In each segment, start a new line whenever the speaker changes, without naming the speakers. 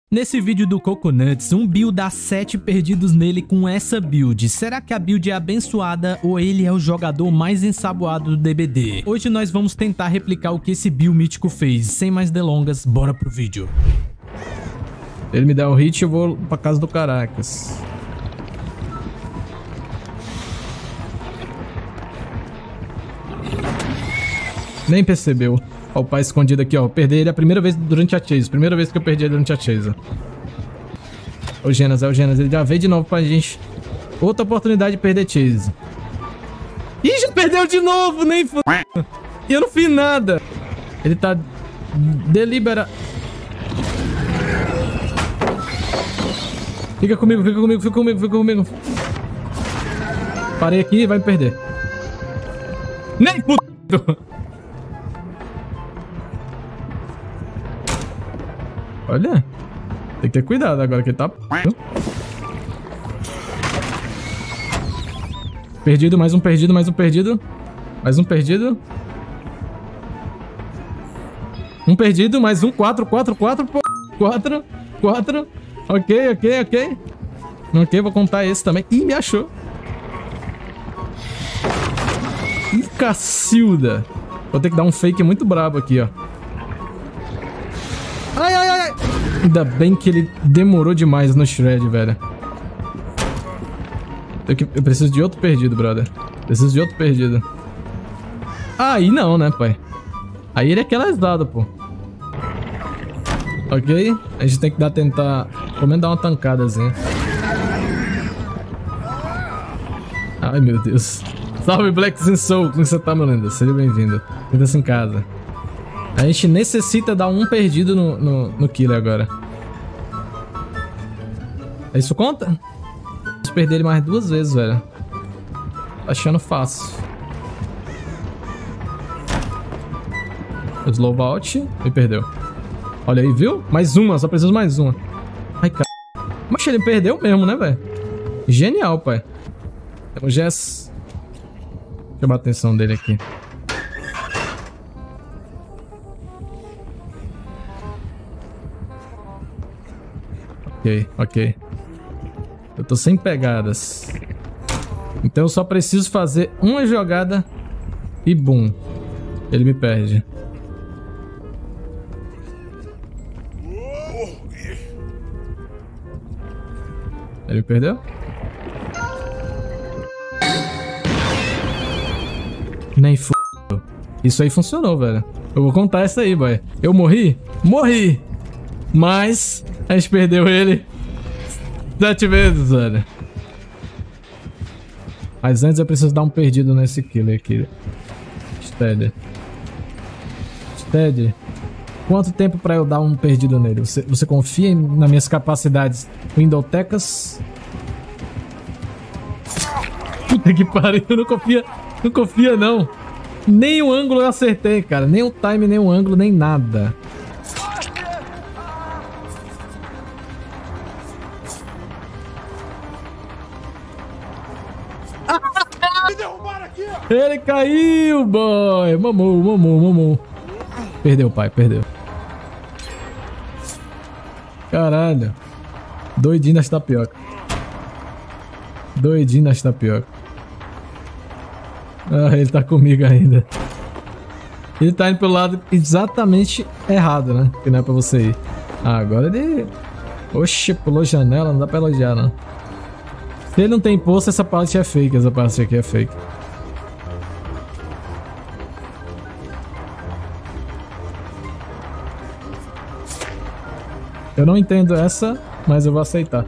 Nesse vídeo do Coconuts, um Bill dá 7 perdidos nele com essa build. Será que a build é abençoada ou ele é o jogador mais ensaboado do DBD? Hoje nós vamos tentar replicar o que esse Bill mítico fez. Sem mais delongas, bora pro vídeo.
Ele me dá um hit e eu vou pra casa do Caracas. Nem percebeu. Ó, o pai escondido aqui, ó. Eu perdi ele a primeira vez durante a chase. Primeira vez que eu perdi ele durante a chase. O Genas, é o Genas. Ele já veio de novo pra gente. Outra oportunidade de perder chase. Ih, já perdeu de novo, nem f... E eu não fiz nada. Ele tá... delibera... Fica comigo, fica comigo, fica comigo, fica comigo. Parei aqui e vai me perder. Nem p... Olha, tem que ter cuidado agora que ele tá... Perdido, mais um perdido, mais um perdido. Mais um perdido. Um perdido, mais um, 4. Ok. Ok, vou contar esse também. Ih, me achou. Ih, cacilda. Vou ter que dar um fake muito brabo aqui, ó. Ai. Ainda bem que ele demorou demais no shred, velho. Eu preciso de outro perdido, brother. Preciso de outro perdido. Aí não, né, pai? Aí ele é aquelasado, pô. Ok? A gente tem que tentar... Pelo menos dar uma tancadazinha. Ai, meu Deus. Salve, Black Soul. Como você tá, meu lindo? Seja bem-vindo. Sinta-se em casa. A gente necessita dar um perdido no killer agora. Isso conta? Vamos perder ele mais 2 vezes, velho. Tá achando fácil. Slow out. Me perdeu. Olha aí, viu? Mais uma, só preciso mais uma. Ai, cara. Mas ele perdeu mesmo, né, velho? Genial, pai. Temos Jess. Deixa eu chamar a atenção dele aqui. Ok. Eu tô sem pegadas. Então eu só preciso fazer uma jogada e boom. Ele me perde. Ele me perdeu? Nem f... Isso aí funcionou, velho. Eu vou contar isso aí, boy. Eu morri? Morri! Mas a gente perdeu ele 7 vezes, velho. Mas antes eu preciso dar um perdido nesse killer aqui. Steady. Quanto tempo pra eu dar um perdido nele? Você confia nas minhas capacidades windowtecas? Puta que pariu, eu não confia não. Nem o ângulo eu acertei, cara. Nem o time, nem o ângulo, nem nada. Ele caiu, boy. Mamou. Perdeu, pai, perdeu. Caralho. Doidinho nas tapioca. Ah, ele tá comigo ainda. Ele tá indo pelo lado exatamente errado, né? Que não é pra você ir. Ah, agora ele... Oxe, pulou janela, não dá pra elogiar, não. Se ele não tem poço, essa parte é fake. Essa parte aqui é fake. Eu não entendo essa, mas eu vou aceitar.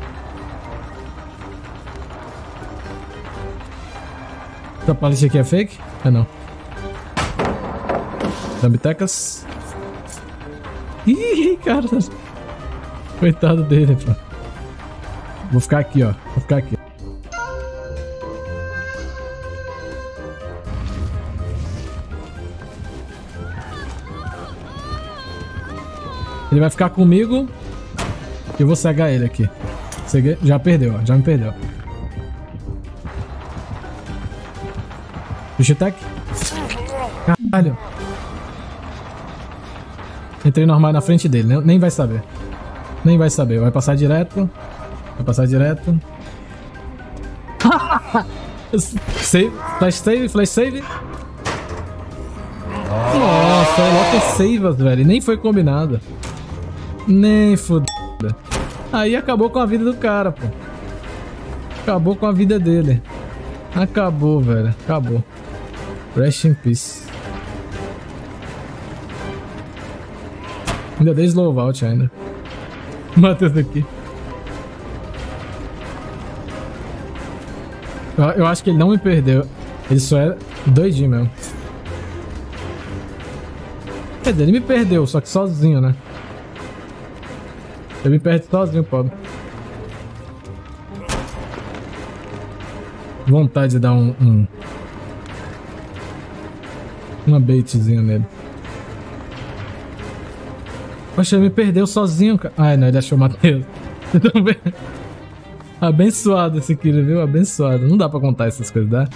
Essa palete aqui é fake? É não. Dumbitecas. Ih, cara. Coitado dele, pô. Vou ficar aqui, ó. Ele vai ficar comigo. Eu vou cegar ele aqui. Já perdeu, ó. Já me perdeu. Push attack. Caralho. Entrei no armário na frente dele, nem vai saber. Nem vai saber. Vai passar direto. Vai passar direto. Save. Flash save. Flash save. Nossa, é logo savas, velho. Nem foi combinado. Nem fodida. Aí acabou com a vida do cara, pô. Acabou com a vida dele. Acabou, velho. Acabou. Rest in peace. Ainda dei slow out ainda. Matheus aqui. Eu acho que ele não me perdeu. Ele só é doidinho mesmo. Quer dizer, ele me perdeu, só que sozinho, né? Ele me perde sozinho, pobre. Vontade de dar uma baitzinha nele. Poxa, ele me perdeu sozinho, cara. Ai, não, ele achou o Matheus. Abençoado esse killer, viu? Abençoado. Não dá pra contar essas coisas, dá?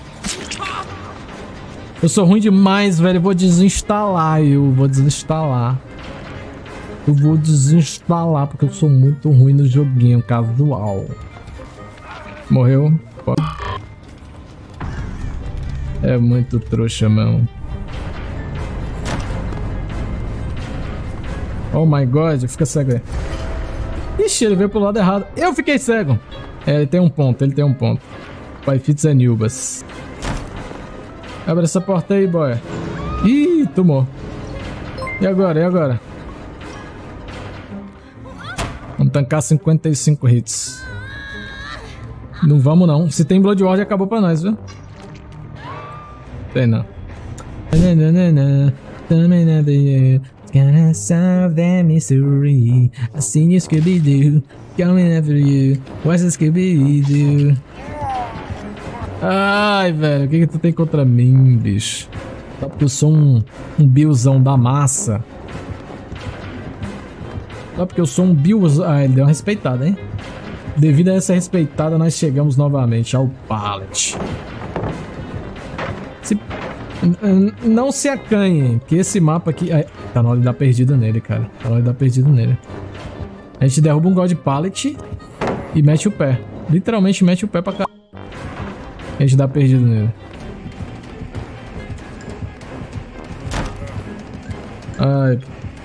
Eu sou ruim demais, velho. Eu vou desinstalar. Eu vou desinstalar porque eu sou muito ruim no joguinho casual. Morreu? É muito trouxa, mesmo. Oh my god, fica cego aí. Ixi, ele veio pro lado errado. Eu fiquei cego. É, ele tem um ponto, ele tem um ponto. Pyfits é Nilbas. Abre essa porta aí, boy. Ih, tomou. E agora, e agora? Vamos tancar 55 hits. Não vamos não. Se tem Blood Ward, acabou pra nós, viu? Tem não. Gonna solve that mystery. I seen you Scooby-Doo coming after you. What's a Scooby-Doo? Ai, velho, o que tu tem contra mim, bicho? Só porque eu sou um Billzão da massa. Só porque eu sou um Billzão. Ah, ele deu uma respeitada, hein? Devido a essa respeitada, nós chegamos novamente ao pallet. Não se acanhem, que esse mapa aqui... Ai, tá na hora de dar perdido nele, cara. Tá na hora de dar perdido nele. A gente derruba um God Pallet e mete o pé. Literalmente mete o pé pra cá. A gente dá perdido nele. Ai.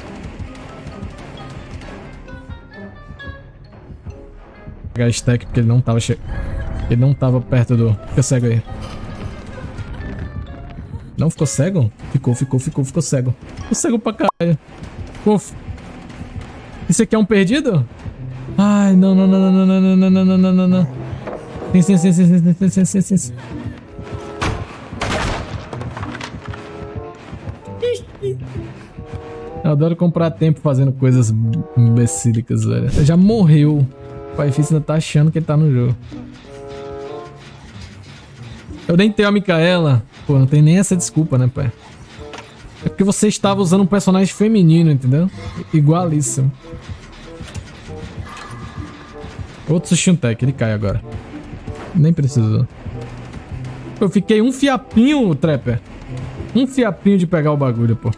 Vou pegar stack porque ele não tava ele não tava perto do... Fica cego aí. Não ficou cego? Ficou cego. Ficou cego pra caralho. Uf. Isso aqui é um perdido? Ai, não. Sim. Eu adoro comprar tempo fazendo coisas imbecílicas, velho. Já morreu. O Pyfits ainda tá achando que ele tá no jogo. Eu nem tenho a Micaela. Pô, não tem nem essa desculpa, né, pai? É porque você estava usando um personagem feminino, entendeu? Igualíssimo. Outro Sushiuntech, ele cai agora. Nem precisou. Eu fiquei um fiapinho, Trapper. Um fiapinho de pegar o bagulho, pô.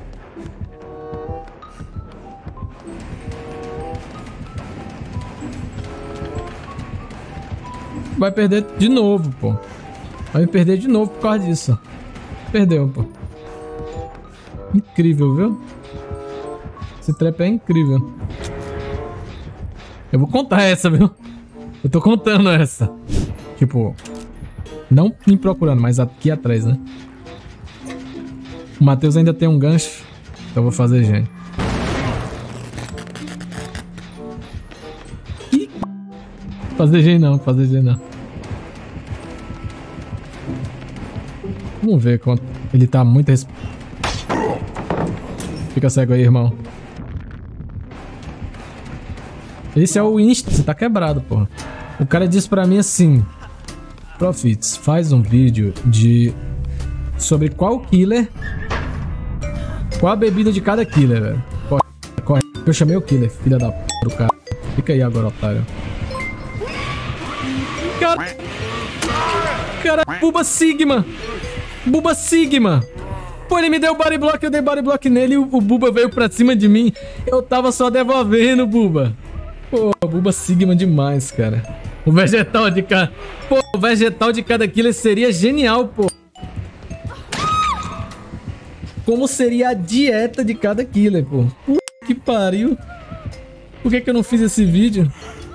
Vai perder de novo, pô. Vai me perder de novo por causa disso. Perdeu, pô. Incrível, viu? Esse trap é incrível. Eu vou contar essa, viu? Eu tô contando essa. Tipo, não me procurando, mas aqui atrás, né? O Matheus ainda tem um gancho. Então eu vou fazer gen. Fazer gen não. Vamos ver quanto. Ele tá muito. Fica cego aí, irmão. Esse é o Insta. Você tá quebrado, porra. O cara disse pra mim assim: Profits, faz um vídeo sobre qual killer. Qual a bebida de cada killer, velho. Corre. Eu chamei o killer, filha da p do cara. Fica aí agora, otário. Cara, Buba Sigma. Pô, ele me deu body block, eu dei body block nele e o Buba veio pra cima de mim. Eu tava só devolvendo, Buba. Pô, o Buba Sigma demais, cara. O vegetal de cada... Pô, o vegetal de cada killer seria genial, pô. Como seria a dieta de cada killer, pô. Que pariu. Por que eu não fiz esse vídeo?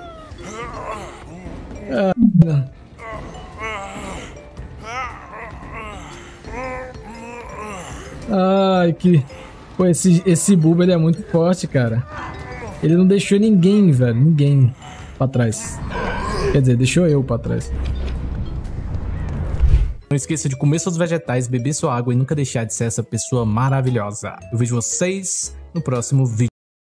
Ai, que... Pô, esse Buba, ele é muito forte, cara. Ele não deixou ninguém, velho. Ninguém pra trás. Quer dizer, deixou eu pra trás.
Não esqueça de comer seus vegetais, beber sua água e nunca deixar de ser essa pessoa maravilhosa. Eu vejo vocês no próximo vídeo.